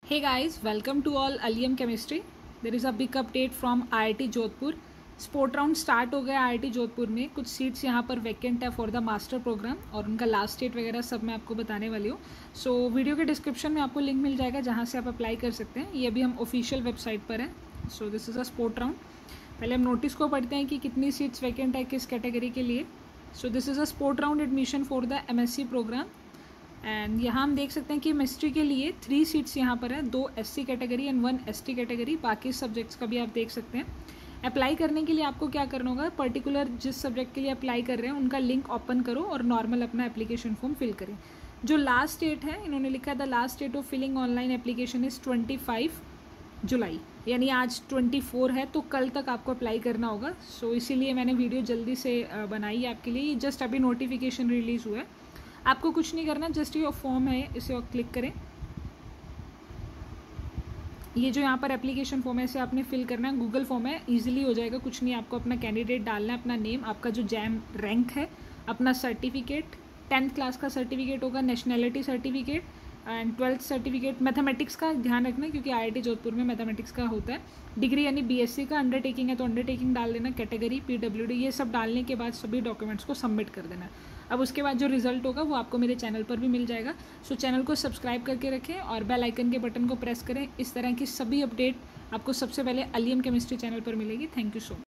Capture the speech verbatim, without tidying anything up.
Hey guys, welcome to all Aliyam Chemistry. There is a big update from I I T Jodhpur. Sport round start हो गया आई I T Jodhpur में. कुछ seats यहाँ पर vacant है for the master programme और उनका लास्ट डेट वगैरह सब मैं आपको बताने वाली हूँ. सो so, वीडियो के डिस्क्रिप्शन में आपको लिंक मिल जाएगा जहाँ से आप अप्लाई कर सकते हैं. ये अभी हम ऑफिशियल वेबसाइट पर हैं. So this is a sport round. पहले हम नोटिस को पढ़ते हैं कि कितनी सीट्स वैकेंट है किस कैटेगरी के लिए. So this is a sport round admission for the M S C program. And यहाँ हम देख सकते हैं कि केमिस्ट्री के लिए थ्री सीट्स यहाँ पर है, दो SC category and one ST category. बाकी सब्जेक्ट्स का भी आप देख सकते हैं. अप्लाई करने के लिए आपको क्या करना होगा, पर्टिकुलर जिस सब्जेक्ट के लिए अप्लाई कर रहे हैं उनका लिंक ओपन करो और नॉर्मल अपना एप्लीकेशन फॉर्म फिल करें. जो लास्ट डेट है इन्होंने लिखा है the last date of filling online application is twenty five July, यानी आज ट्वेंटी फोर है तो कल तक आपको अप्लाई करना होगा. सो so, इसीलिए मैंने वीडियो जल्दी से बनाई है आपके लिए. जस्ट अभी नोटिफिकेशन रिलीज़ हुआ है. आपको कुछ नहीं करना, जस्ट ये फॉर्म है इसे और क्लिक करें. ये जो यहाँ पर एप्लीकेशन फॉर्म है इसे आपने फिल करना है. गूगल फॉर्म है, इजीली हो जाएगा. कुछ नहीं, आपको अपना कैंडिडेट डालना है, अपना नेम, आपका जो जैम रैंक है, अपना सर्टिफिकेट, टेंथ क्लास का सर्टिफिकेट होगा, nationality certificate and twelfth certificate. Mathematics का ध्यान रखना क्योंकि आई आई टी जोधपुर में मैथमेटिक्स का होता है. डिग्री यानी बीएससी का. अंडरटेकिंग है तो अंडरटेकिंग डाल देना. कैटेगरी, पीडब्ल्यूडी, ये सब डालने के बाद सभी डॉक्यूमेंट्स को सबमिट कर देना. अब उसके बाद जो रिजल्ट होगा वो आपको मेरे चैनल पर भी मिल जाएगा. सो चैनल को सब्सक्राइब करके रखें और बेल आइकन के बटन को प्रेस करें. इस तरह की सभी अपडेट आपको सबसे पहले अलियम केमिस्ट्री चैनल पर मिलेगी. Thank you so much.